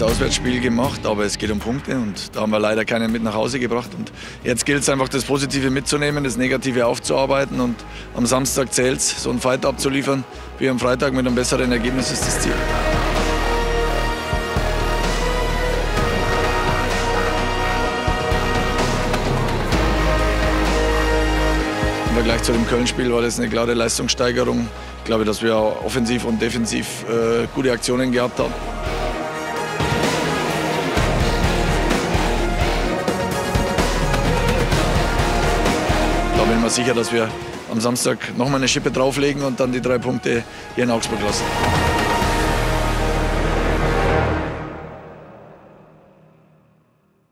gutes Auswärtsspiel gemacht, aber es geht um Punkte und da haben wir leider keinen mit nach Hause gebracht. Und jetzt gilt es einfach, das Positive mitzunehmen, das Negative aufzuarbeiten und am Samstag zählt es, so einen Fight abzuliefern wie am Freitag mit einem besseren Ergebnis ist das Ziel. Im Vergleich zu dem Köln-Spiel war das eine klare Leistungssteigerung. Ich glaube, dass wir offensiv und defensiv gute Aktionen gehabt haben. Da bin ich mir sicher, dass wir am Samstag nochmal eine Schippe drauflegen und dann die 3 Punkte hier in Augsburg lassen.